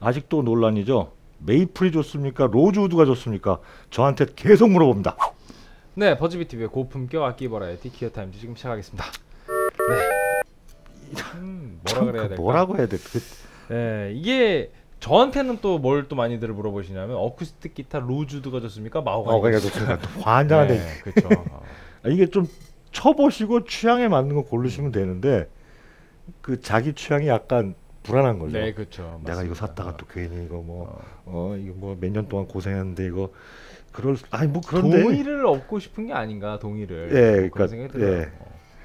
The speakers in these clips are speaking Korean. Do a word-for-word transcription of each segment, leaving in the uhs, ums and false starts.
아직도 논란이죠. 메이플이 좋습니까? 로즈우드가 좋습니까? 저한테 계속 물어봅니다. 네, 버즈비티비의 고품격 악기 버라이어티 기어타임즈 지금 시작하겠습니다. 네. 음, 뭐라 그래야 될까? 뭐라고 해야 돼? 그... 네, 이게 저한테는 또 뭘 또 많이들 물어보시냐면 어쿠스틱 기타 로즈우드가 좋습니까? 마호가니가 좋습니까? 환장한데. 네, 그렇죠. 이게 좀 쳐보시고 취향에 맞는 거 고르시면 되는데 그 자기 취향이 약간 불안한 거죠. 네, 그렇죠. 내가 맞습니다. 이거 샀다가 또 괜히 이거 뭐 어, 어 이거 뭐 몇 년 동안 고생했는데 이거 그럴 아니 뭐 그런데 동의를 얻고 싶은 게 아닌가 동의를. 예, 뭐 그런 그러니까 생각이 들어요. 예.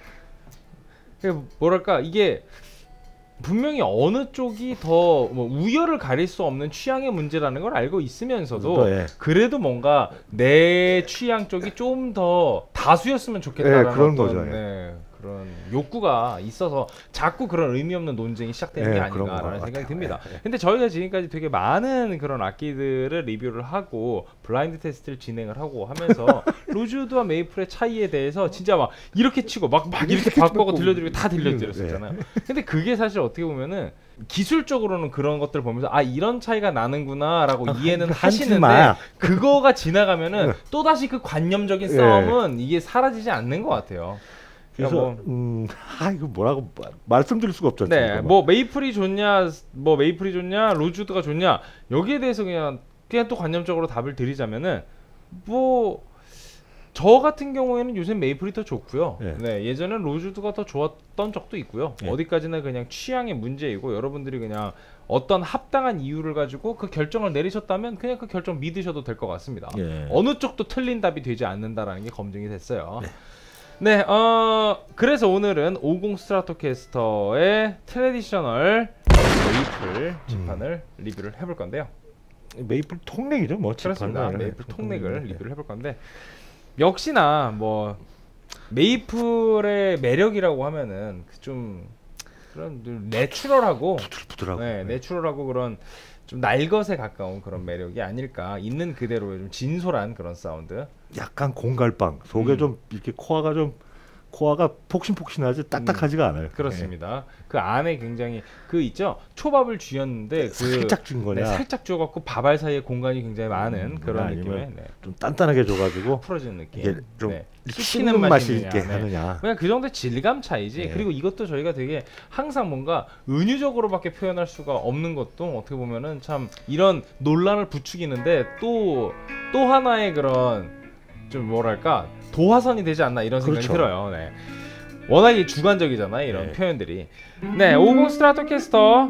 어. 뭐랄까 이게 분명히 어느 쪽이 더 뭐 우열을 가릴 수 없는 취향의 문제라는 걸 알고 있으면서도 예. 그래도 뭔가 내 취향 쪽이 좀 더 다수였으면 좋겠다라는 예, 그런 어떤, 거죠. 예. 네, 그런 욕구가 있어서 자꾸 그런 의미 없는 논쟁이 시작되는 예, 게 그런 아닌가라는 것 생각이 같아요. 듭니다. 예, 예. 근데 저희가 지금까지 되게 많은 그런 악기들을 리뷰를 하고 블라인드 테스트를 진행을 하고 하면서 로즈우드와 메이플의 차이에 대해서 진짜 막 이렇게 치고 막, 막 이렇게 바꿔고 들려드리고 다 들려드렸었잖아요. 근데 그게 사실 어떻게 보면은 기술적으로는 그런 것들 보면서 아 이런 차이가 나는구나 라고 아, 이해는 하지 하시는데 마. 그거가 지나가면은 또다시 그 관념적인 예. 싸움은 이게 사라지지 않는 것 같아요. 그래서 뭐, 음, 아 이거 뭐라고 마, 말씀드릴 수가 없죠. 네, 뭐 메이플이 좋냐, 뭐 메이플이 좋냐, 로즈우드가 좋냐 여기에 대해서 그냥 그냥 또 관념적으로 답을 드리자면은 뭐 저 같은 경우에는 요새 메이플이 더 좋고요. 예. 네, 예전엔 로즈우드가 더 좋았던 적도 있고요. 예. 어디까지나 그냥 취향의 문제이고 여러분들이 그냥 어떤 합당한 이유를 가지고 그 결정을 내리셨다면 그냥 그 결정 믿으셔도 될 것 같습니다. 예. 어느 쪽도 틀린 답이 되지 않는다라는 게 검증이 됐어요. 네. 네, 어 그래서 오늘은 오십 스트라토캐스터의 트래디셔널 메이플 지판을 음. 리뷰를 해볼 건데요. 메이플 통넥이죠, 뭐. 그렇습니다. 지판은. 메이플 통넥을 리뷰를 해볼 건데 역시나 뭐 메이플의 매력이라고 하면은 좀 그런 내추럴하고 부들부들하고 네, 내추럴하고 그런 좀 날것에 가까운 그런 매력이 아닐까. 있는 그대로의 좀 진솔한 그런 사운드. 약간 공갈빵 속에 음. 좀 이렇게 코어가 좀 코어가 폭신폭신하지 딱딱하지가 않아요. 그렇습니다. 네. 그 안에 굉장히 그 있죠. 초밥을 쥐었는데 그 살짝 준 거냐? 네, 살짝 줘갖고 밥알 사이에 공간이 굉장히 많은 음, 그런 아니면 느낌의 네. 좀 단단하게 줘가지고 풀어지는 느낌. 이게 좀 네. 씹는 맛이 있게 하느냐. 그냥 그 정도의 질감 차이지. 네. 그리고 이것도 저희가 되게 항상 뭔가 은유적으로밖에 표현할 수가 없는 것도 어떻게 보면은 참 이런 논란을 부추기는데 또 또 하나의 그런 좀 뭐랄까 도화선이 되지 않나 이런 생각이 그렇죠. 들어요. 네. 워낙에 주관적이잖아요 이런 네. 표현들이. 네, 오십 스트라토캐스터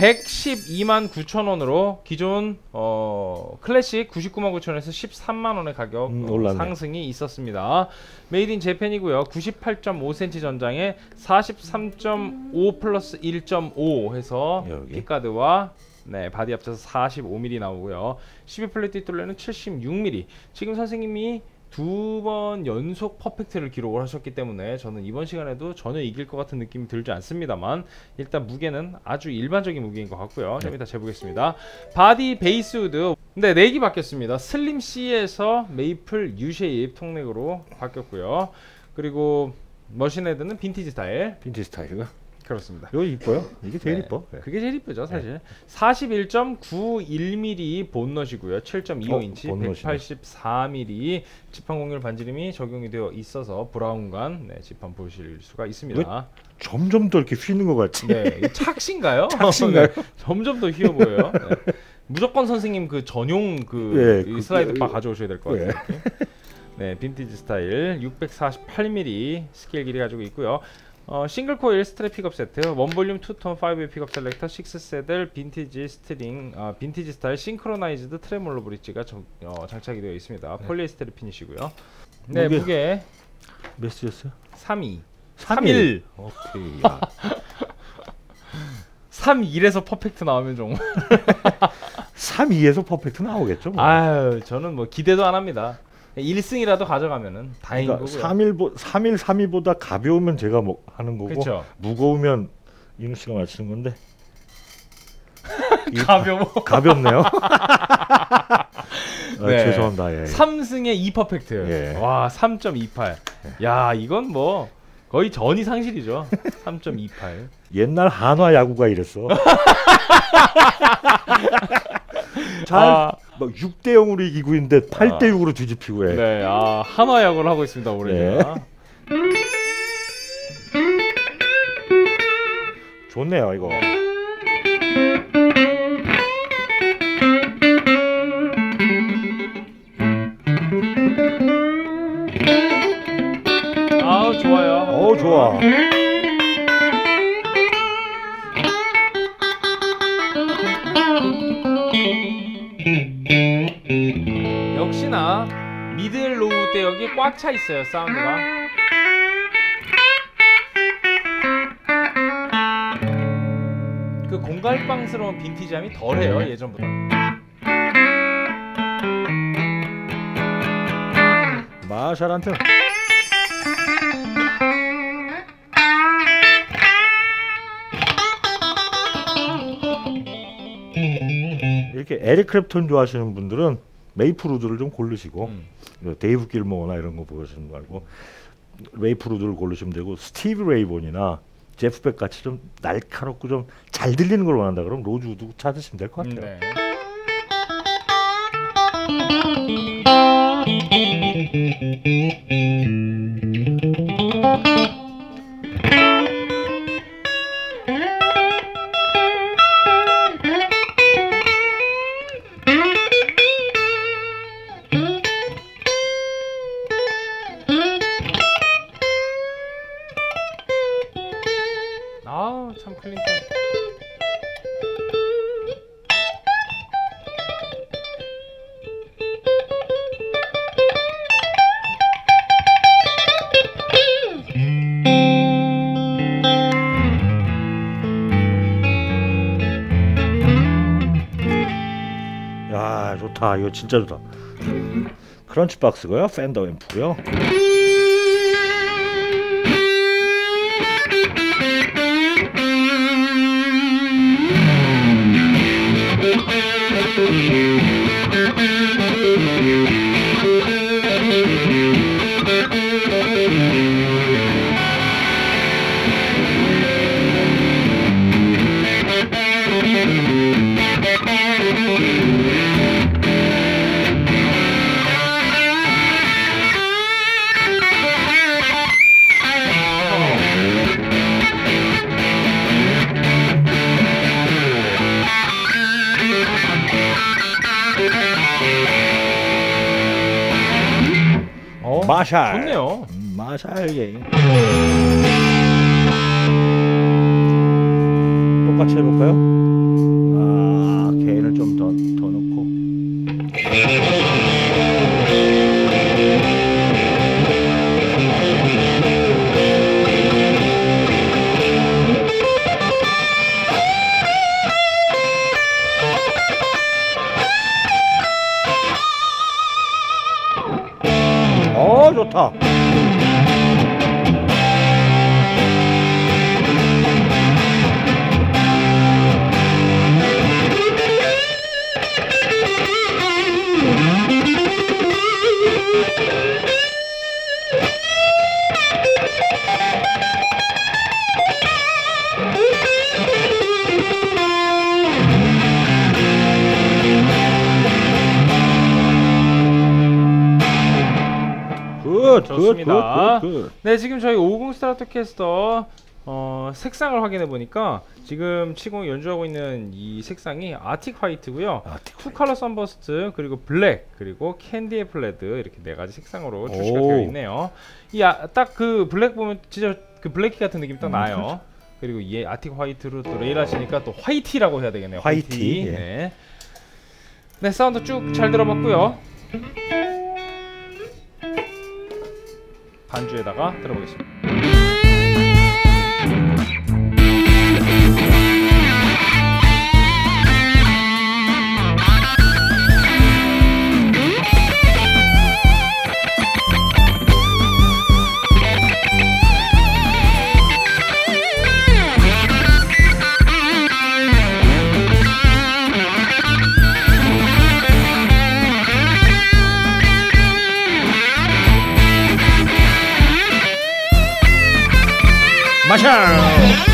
백십이만 구천 원으로 기존 어, 클래식 구십구만 구천 원에서 십삼만 원의 가격 음, 어, 상승이 있었습니다. 메이드 인 재팬이고요. 구십팔 점 오 센티미터 전장에 사십삼 점 오 플러스 일 점 오 해서 여기. 픽가드와 네, 바디 합쳐서 사십오 밀리미터 나오고요. 십이 플랫 뒷둘레는 칠십육 밀리미터. 지금 선생님이 두 번 연속 퍼펙트를 기록을 하셨기 때문에 저는 이번 시간에도 전혀 이길 것 같은 느낌이 들지 않습니다만 일단 무게는 아주 일반적인 무게인 것 같고요. 좀 이따 재보겠습니다. 바디 베이스 우드 네, 넥이 바뀌었습니다. 슬림 C에서 메이플 U 쉐입 통넥으로 바뀌었고요. 그리고 머신 헤드는 빈티지 스타일. 빈티지 스타일이가. 그렇습니다. 이거 이뻐요. 이게 제일 네, 이뻐. 네. 그게 제일 이쁘죠 사실. 네. 사십일 점 구일 밀리미터 본넛이고요. 칠 점 이오 인치, 어, 백팔십사 밀리미터 지판 공률 반지름이 적용이 되어 있어서 브라운관 네, 지판 보실 수가 있습니다. 점점 더 이렇게 휘는 것 같지. 네, 착신가요? 착신가요? 네, 점점 더 휘어 보여요. 네. 무조건 선생님 그 전용 그 네, 슬라이드 그, 바 가져오셔야 될 것 같아요. 네. 네, 빈티지 스타일 육백사십팔 밀리미터 스케일 길이 가지고 있고요. 어, 싱글 코일 스트랩 픽업 세트, 원 볼륨 투 톤 파이브 픽업 셀렉터, 식스 세들, 빈티지 스트링, 어, 빈티지 스타일 싱크로나이즈드 트레몰로 브릿지가 정, 어, 장착이 되어 있습니다. 네. 폴리에스테르 피니시고요. 네, 무게, 무게 몇 시였어요? 삼십이. 삼십일. 오케이. 삼십일에서 퍼펙트 나오면 정말 삼십이에서 퍼펙트 나오겠죠. 뭐. 아유, 저는 뭐 기대도 안 합니다. 일 승이라도 가져가면은 다행인 그러니까 거고요. 삼 일, 삼 일보다 가벼우면 제가 뭐 하는 거고 그쵸. 무거우면 이누 씨가 맞히는 건데 가벼워. 가볍네요. 네. 아, 죄송합니다. 예. 삼 승에 이 퍼펙트. 예. 와, 삼 점 이팔. 야, 이건 뭐 거의 전이 상실이죠. 삼 점 이팔. 옛날 한화 야구가 이랬어. 잘 아, 막 육 대 영으로 이기고 있는데 팔 대 육으로 뒤집히고 해. 네, 아 한화 야구를 하고 있습니다 올해가. 네. 좋네요 이거. 아우 좋아요. 어 좋아. 역시나 미들 로우 대역이 꽉 차 있어요 사운드가. 그 공갈빵스러운 빈티지함이 덜해요 예전보다. 마샬한테 이렇게 에릭 크랩톤 좋아하시는 분들은 메이플 우드를 좀 고르시고 음. 데이브 길모어나 이런 거 보시는 거 말고 메이플 우드를 고르시면 되고 스티브 레이본이나 제프 백 같이 좀 날카롭고 좀 잘 들리는 걸 원한다 그러면 로즈 우드 찾으시면 될 것 음, 같아요. 네. 아, 참 클린턴. 야 좋다 이거 진짜 좋다. 크런치 박스고요. 팬더 앰프고요. 어, 마샬. 좋네요. 음, 마샬 게임. 똑같이 해볼까요? 아, 게인을 좀 더 더 넣고. 어 좋다. 굿, 좋습니다. 굿, 굿, 굿. 네, 지금 저희 오십 스트라토캐스터 어, 색상을 확인해 보니까 지금 치공 연주하고 있는 이 색상이 아틱 화이트고요. 아틱 투 컬러 선버스트 그리고 블랙 그리고 캔디 애플레드 이렇게 네 가지 색상으로 출시가 오. 되어 있네요. 이 딱 그 블랙 보면 진짜 그 블랙키 같은 느낌 딱 음, 나요. 그렇죠. 그리고 이 아틱 화이트로 또 레일 하시니까 또 화이티라고 해야 되겠네요. 화이티, 예. 네. 네, 사운드 쭉 잘 들어봤고요. 반주에다가 들어보겠습니다. 마샬.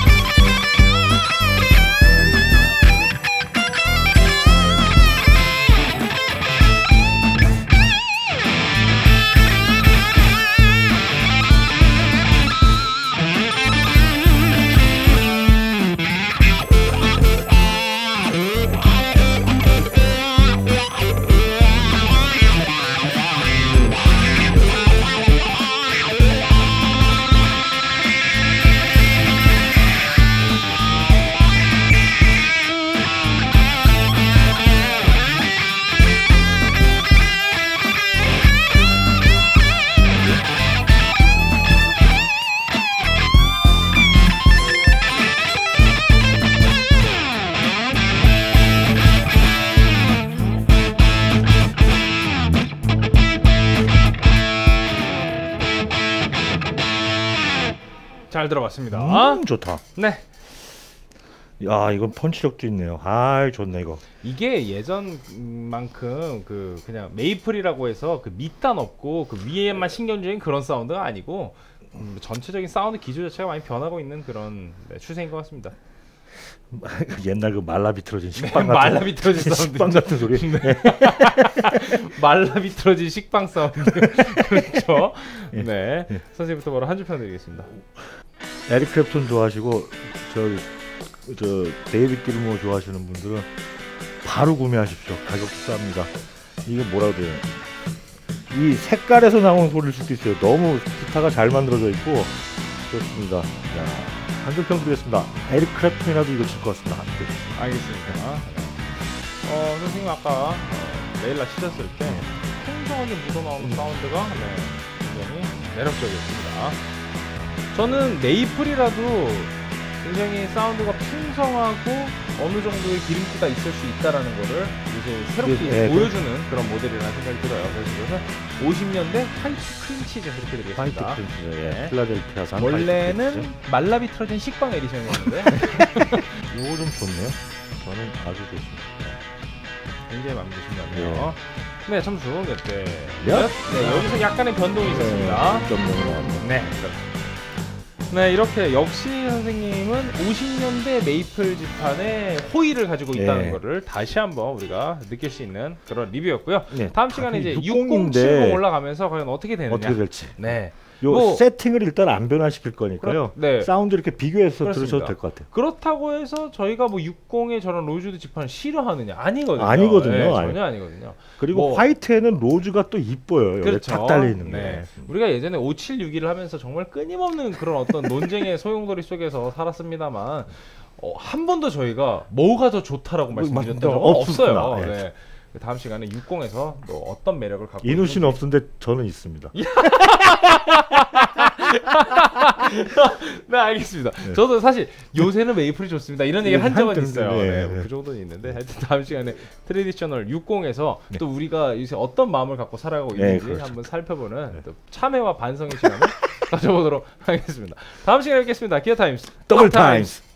잘 들어봤습니다. 음, 좋다. 네. 야, 이건 펀치력도 있네요. 아, 좋네 이거. 이게 예전만큼 그 그냥 메이플이라고 해서 그 밑단 없고 그 위에만 신경적인 그런 사운드가 아니고 음, 전체적인 사운드 기조 자체가 많이 변하고 있는 그런 네, 추세인 것 같습니다. 옛날 그 말라 비틀어진 네, 식빵 같은 말라 비틀어진 사운드. 식빵 같은 소리. 네. 말라 비틀어진 식빵 사운드. 그렇죠. 예. 네. 예. 선생님부터 바로 한 줄 평드리겠습니다. 에릭 클랩톤 좋아하시고 저, 저 데이빗 기르모 좋아하시는 분들은 바로 구매하십시오. 가격도 쌉니다. 이게 뭐라고 해야 되나? 이 색깔에서 나오는 소리일 수도 있어요. 너무 기타가 잘 만들어져 있고 좋습니다. 야, 한 줄 평드리겠습니다. 에릭 클랩톤이라도 이거 칠 것 같습니다. 한 줄. 알겠습니다. 어, 선생님 아까 어, 레일라 치셨을 때 풍성하게 묻어나오는 사운드가 네, 굉장히 매력적이었습니다. 저는 메이플이라도 굉장히 사운드가 풍성하고 어느 정도의 기름기가 있을 수 있다라는 거를 이제 새롭게 네, 네, 보여주는 그런 모델이라는 생각이 들어요. 그래서 오십 년대 화이트 크림치즈 이렇게 드리겠습니다. 화이트 크림치즈, 예. 네. 필라델피아산 원래는 말라 비틀어진 식빵 에디션이었는데 이거 좀 좋네요. 저는 아주 좋습니다. 굉장히 마음에 드신다네요. 네, 점수 몇 대? 몇? 네, 여기서 약간의 변동이 있었습니다. 네, 점 넘어 나왔네요. 네, 그렇습니다. 네, 이렇게 역시 선생님은 오십 년대 메이플 지판의 호의를 가지고 있다는 네. 거를 다시 한번 우리가 느낄 수 있는 그런 리뷰였고요. 네, 다음 시간에 이제 육십인데 육십, 칠십 올라가면서 과연 어떻게 되느냐. 어떻게 될지. 네. 요 뭐- 세팅을 일단 안 변화시킬 거니까요. 그렇- 네. 사운드 이렇게 비교해서 그렇습니다. 들으셔도 될 것 같아요. 그렇다고 해서 저희가 뭐 육십의 저런 로즈우드 지판을 싫어하느냐? 아니거든요. 아니거든요. 네, 아니. 전혀 아니거든요. 그리고 뭐- 화이트에는 로즈가 또 이뻐요. 여기 그렇죠. 탁 달려 있는 게. 네. 우리가 예전에 오칠육이를 하면서 정말 끊임없는 그런 어떤 논쟁의 소용돌이 속에서 살았습니다만 어, 한 번도 저희가 뭐가 더 좋다라고 말씀드렸던 적은 없었구나. 없어요. 네. 네. 다음 시간에 육십에서 또 어떤 매력을 갖고 이누 씨는 있는지. 없는데 저는 있습니다. 네, 알겠습니다. 네. 저도 사실 요새는 메이플이 좋습니다. 이런 얘기를 한 적은 한때는 있어요. 네, 네, 네. 그 정도는 있는데 하여튼 다음 시간에 트레디셔널 육십에서 네. 또 우리가 요새 어떤 마음을 갖고 살아가고 네, 있는지 그렇죠. 한번 살펴보는 네. 또 참회와 반성의 시간을 가져보도록 하겠습니다. 다음 시간에 뵙겠습니다. 기어 타임스 더블 타임스.